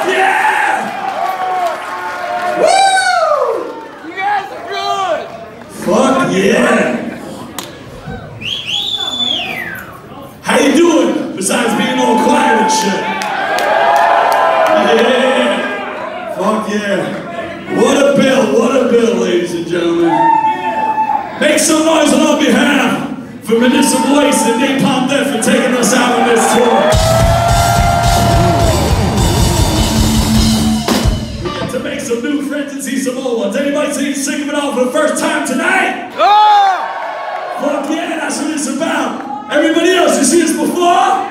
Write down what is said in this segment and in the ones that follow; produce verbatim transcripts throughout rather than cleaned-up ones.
Fuck yeah! Woo! You guys are good! Fuck yeah! How you doing, besides being all quiet and shit? Yeah! Fuck yeah! What a bill, what a bill, ladies and gentlemen. Make some noise on our behalf for Municipal Waste and Napalm Death for taking us out on this tour. We get to make some new friends and see some old ones. Anybody sing it all for the first time tonight? Oh! Fuck yeah, that's what it's about. Everybody else, you see us before?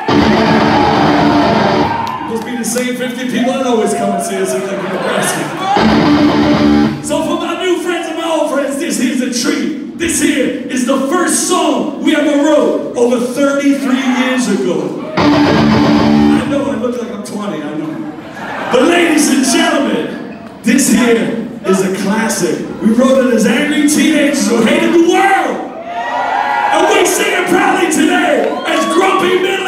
Must be the same fifty people that always come and see us in Nebraska. So for my new friends and my old friends, this here's a treat. This here is the first song we ever wrote over thirty-three years ago. I know I look like I'm twenty, I know. But ladies and gentlemen, this here is a classic. We wrote it as angry teenagers who hated the world. And we sing it proudly today as grumpy men.